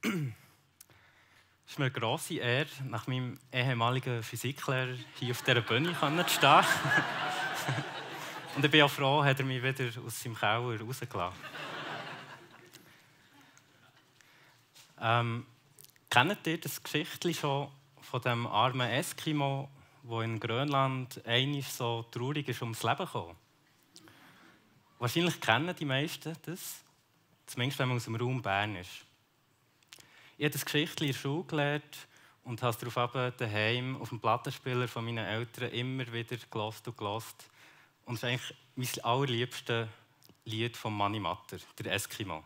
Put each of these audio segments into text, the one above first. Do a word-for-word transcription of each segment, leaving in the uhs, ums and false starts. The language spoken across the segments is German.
Es ist mir eine grosse Ehre, nach meinem ehemaligen Physiklehrer hier auf dieser Bühne zu stehen. Und ich bin auch froh, dass er mich wieder aus seinem Keller rausgelassen. ähm, Kennt ihr das Geschichtchen schon von dem armen Eskimo, der in Grönland einmal so traurig ist ums Leben gekommen? Wahrscheinlich kennen die meisten das, zumindest wenn man aus dem Raum Bern ist. Ich habe das Geschichtchen in der Schule gelernt und habe es daraufhin daheim auf dem Plattenspieler von meinen Eltern immer wieder gehört und gehört. Und es ist eigentlich mein allerliebstes Lied von Mani Matter, der Eskimo.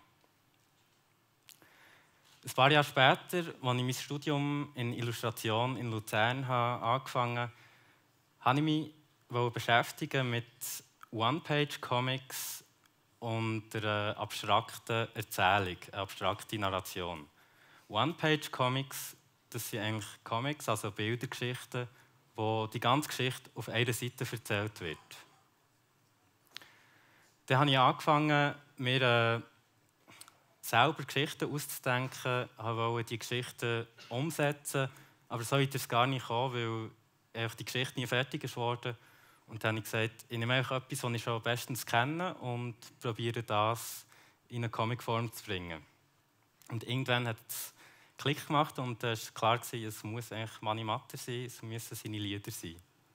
Ein paar Jahre später, als ich mein Studium in Illustration in Luzern habe angefangen habe, habe ich mich beschäftigen mit One-Page-Comics und einer abstrakten Erzählung, einer abstrakten Narration. One-Page-Comics, das sind eigentlich Comics, also Bildergeschichten, wo die ganze Geschichte auf einer Seite erzählt wird. Dann habe ich angefangen, mir äh, selber Geschichten auszudenken, wollte die Geschichten umsetzen, aber so weit ist es gar nicht gekommen, weil die Geschichte nie fertig ist worden. Und dann habe ich gesagt, ich nehme einfach etwas, das ich schon bestens kenne und probiere das in eine Comicform zu bringen. Und irgendwann hat es Klick gemacht und es war klar, es muss eigentlich Mani Matter sein, es müssen seine Lieder sein.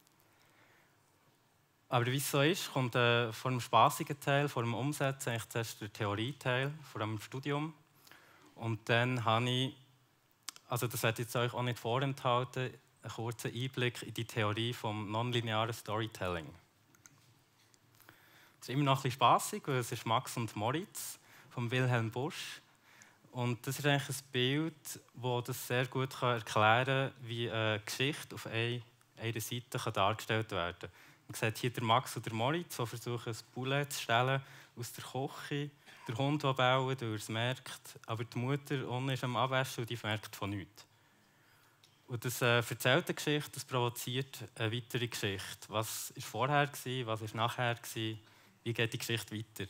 Aber wie es so ist, kommt äh, vor dem spassigen Teil, vor dem Umsetzen, eigentlich zuerst der Theorieteil, vor dem Studium. Und dann habe ich, also das werde ich jetzt euch auch nicht vorenthalten, einen kurzen Einblick in die Theorie vom nonlinearen Storytelling. Es ist immer noch ein bisschen spassig, weil es ist Max und Moritz von Wilhelm Busch. Und das ist eigentlich ein Bild, das das sehr gut erklären kann, wie eine Geschichte auf einer Seite dargestellt werden kann. Man sieht hier den Max und der Moritz, die versuchen, ein Poulet zu stellen aus der Küche. Der Hund, der bauen, der es merkt. Aber die Mutter unten ist am Abwaschen und die merkt von nichts. Und das äh, erzählt eine Geschichte, das provoziert eine weitere Geschichte. Was war vorher, was war nachher, wie geht die Geschichte weiter?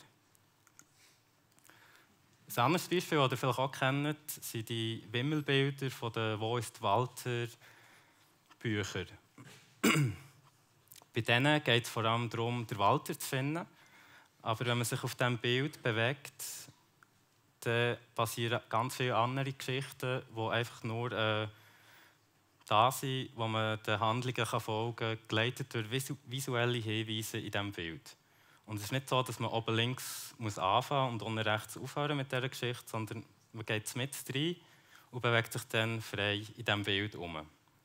Ein anderes Beispiel, das ihr vielleicht auch kennt, sind die Wimmelbilder von den «Wo ist Walter» Bücher. Bei denen geht es vor allem darum, den Walter zu finden. Aber wenn man sich auf diesem Bild bewegt, dann passieren ganz viele andere Geschichten, die einfach nur äh, da sind, wo man den Handlungen folgen kann, geleitet durch visuelle Hinweise in diesem Bild. Und es ist nicht so, dass man oben links muss anfangen und unten rechts aufhören mit dieser Geschichte, sondern man geht mit rein und bewegt sich dann frei in diesem Bild herum.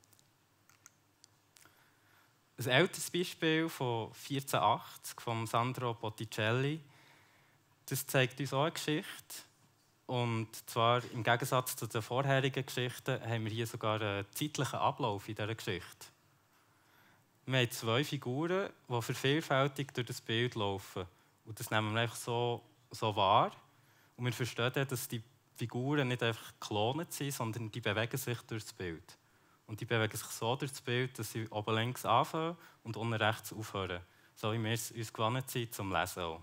Ein älteres Beispiel von vierzehnhundertachtzig von Sandro Botticelli, das zeigt uns auch eine Geschichte. Und zwar im Gegensatz zu den vorherigen Geschichten haben wir hier sogar einen zeitlichen Ablauf in dieser Geschichte. Wir haben zwei Figuren, die vervielfältigt durch das Bild laufen. Und das nehmen wir einfach so, so wahr. Und wir verstehen dann, dass die Figuren nicht einfach geklont sind, sondern die bewegen sich durch das Bild. Und die bewegen sich so durch das Bild, dass sie oben links anfangen und unten rechts aufhören. So wie wir es uns gewohnt sind zum Lesen auch.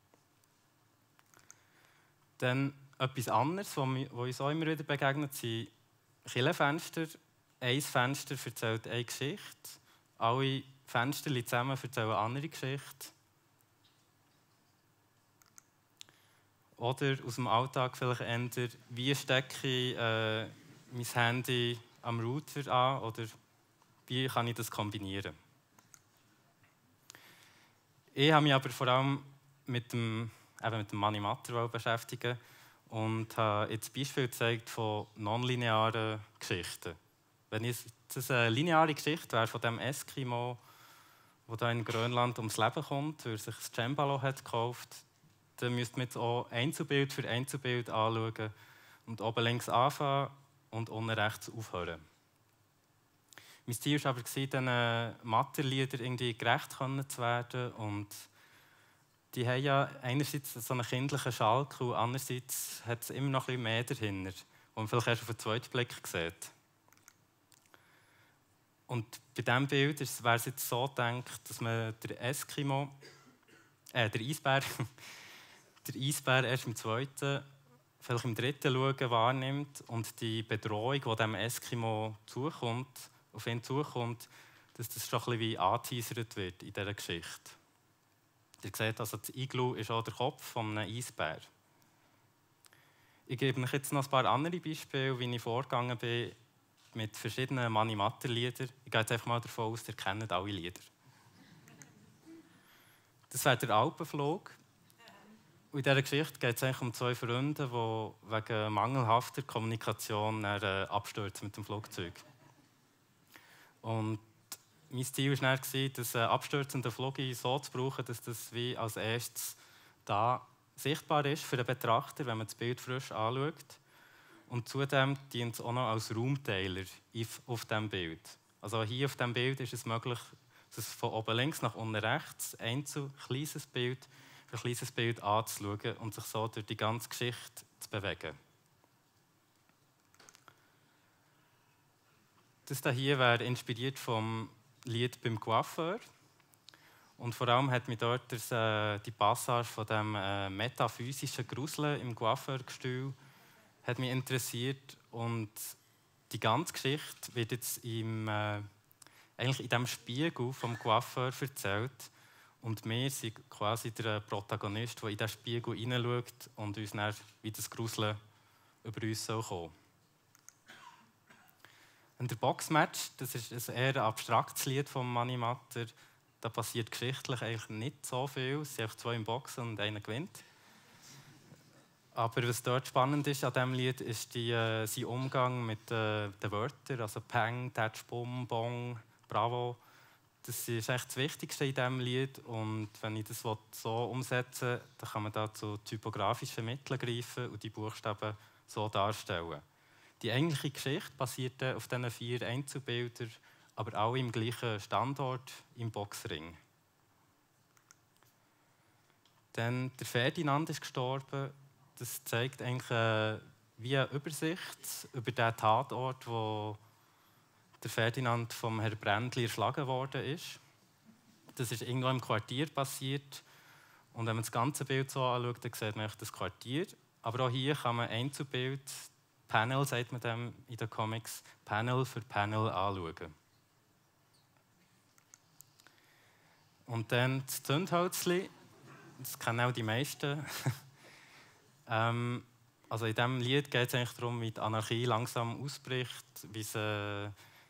Dann etwas anderes, was uns auch immer wieder begegnet, sind Kirchenfenster. Ein Fenster erzählt eine Geschichte. Alle Fenster zusammen erzählen eine andere Geschichte. Oder aus dem Alltag vielleicht eher, wie stecke ich äh, mein Handy am Router an oder wie kann ich das kombinieren. Ich habe mich aber vor allem mit dem, eben mit dem Mani Matter beschäftigt und habe jetzt Beispiele gezeigt von nonlinearen Geschichten. Wenn es eine lineare Geschichte wäre von dem Eskimo, der hier in Grönland ums Leben kommt, weil er sich das Cembalo hat gekauft, dann müsste man jetzt auch Einzelbild für Einzelbild anschauen und oben links anfangen und unten rechts aufhören. Mein Ziel war aber, diesen Matterliedern irgendwie gerecht zu werden. Und die haben ja einerseits so einen kindlichen Schalk und andererseits hat es immer noch ein bisschen mehr dahinter, wo man vielleicht erst auf den zweiten Blick sieht. Und bei diesem Bild wäre es jetzt so gedacht, dass man den Eskimo, äh, der Eisbär, der Eisbär erst im zweiten vielleicht im dritten Schauen wahrnimmt und die Bedrohung, die dem Eskimo zukommt, auf ihn zukommt, dass das schon ein bisschen wie angeteasert wird in dieser Geschichte. Ihr seht, also das Igloo ist auch der Kopf eines Eisbären. Ich gebe euch jetzt noch ein paar andere Beispiele, wie ich vorgegangen bin mit verschiedenen Mani-Matter-Liedern. Ich gehe jetzt einfach mal davon aus, ihr kennt alle Lieder. Das wäre der Alpenflug. Und in dieser Geschichte geht es eigentlich um zwei Freunde, die wegen mangelhafter Kommunikation dann, äh, abstürzen mit dem Flugzeug. Und mein Ziel war dann, das äh, abstürzende Flugzeug so zu brauchen, dass das wie als erstes da sichtbar ist für den Betrachter, wenn man das Bild frisch anschaut. Und zudem dient es auch noch als Raumteiler auf diesem Bild. Also hier auf diesem Bild ist es möglich, dass es von oben links nach unten rechts ein zu kleines Bild für ein kleines Bild anzuschauen und sich so durch die ganze Geschichte zu bewegen. Das hier wäre inspiriert vom Lied «Beim Coiffeur». Und vor allem hat mich dort das, äh, die Passage von dem äh, metaphysischen Gruseln im Coiffeurgestühl hat mich interessiert. Und die ganze Geschichte wird jetzt im, äh, eigentlich in diesem Spiegel vom Coiffeur erzählt. Und wir sind quasi der Protagonist, der in diesen Spiegel hineinschaut und uns dann wie das Gruseln über uns kommen soll. Und der Boxmatch, das ist ein eher abstraktes Lied von Mani-Matter. Da passiert geschichtlich eigentlich nicht so viel. Es sind einfach zwei im Boxen und einer gewinnt. Aber was dort spannend ist an diesem Lied, ist die, äh, sein Umgang mit äh, den Wörtern. Also Peng, Tatsch, Bum, Bong, Bravo. Das ist echt das Wichtigste in diesem Lied. Und wenn ich das so umsetzen will, dann kann man da zu typografischen Mitteln greifen und die Buchstaben so darstellen. Die eigentliche Geschichte basiert auf diesen vier Einzelbildern, aber alle im gleichen Standort, im Boxring. Dann der Ferdinand ist gestorben. Das zeigt eigentlich äh, wie eine Übersicht über den Tatort, wo der Ferdinand vom Herrn Brändli erschlagen worden ist. Das ist irgendwo im Quartier passiert. Und wenn man das ganze Bild so anschaut, dann sieht man das Quartier. Aber auch hier kann man Einzelbild, Panel, sagt man dem in den Comics, Panel für Panel anschauen. Und dann das Zündhölzli, das kennen auch die meisten. ähm, also in diesem Lied geht es eigentlich darum, wie die Anarchie langsam ausbricht, wie es, äh,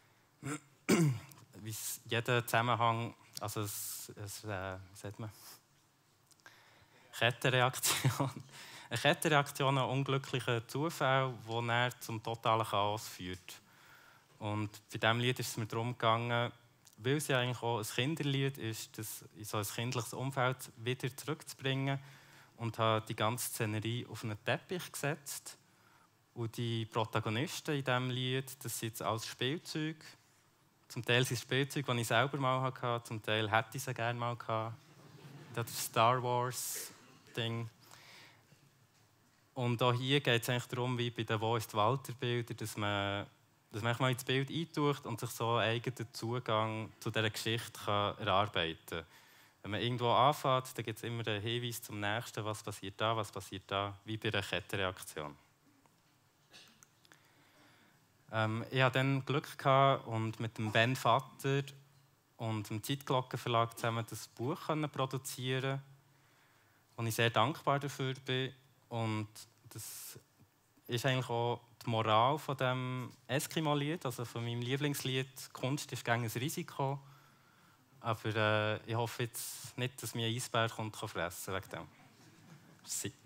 wie es jeder Zusammenhang, also es, es, äh, wie sagt man? Kettenreaktion. Eine Kettenreaktion an unglücklichen Zufällen, die dann zum totalen Chaos führt. Und bei diesem Lied ist es mir darum gegangen, weil es ja eigentlich auch ein Kinderlied ist, das in so ein kindliches Umfeld wieder zurückzubringen. Und habe die ganze Szenerie auf einen Teppich gesetzt. Und die Protagonisten in diesem Lied, das sind jetzt alles Spielzeug. Zum Teil sind es Spielzeuge, die ich selber mal hatte, zum Teil hätte ich sie gerne mal gehabt. Das Star Wars-Ding. Und auch hier geht es eigentlich darum, wie bei den «Wo ist Walter»-Bildern, dass man, dass man mal ins Bild eintaucht und sich so einen eigenen Zugang zu dieser Geschichte kann erarbeiten kann. Wenn man irgendwo anfängt, dann gibt es immer einen Hinweis zum Nächsten, was passiert da, was passiert da, wie bei einer Kettenreaktion. Ähm, ich hatte dann Glück gehabt und mit dem Ben Vatter und dem Zeitglockenverlag zusammen das Buch produzieren, und ich sehr dankbar dafür bin. Und das ist eigentlich auch die Moral von dem Eskimo-Lied, also von meinem Lieblingslied. Kunst ist gegen ein Risiko. Aber äh, ich hoffe jetzt nicht, dass mir ein Eisbär kommt fressen wegen dem. Merci.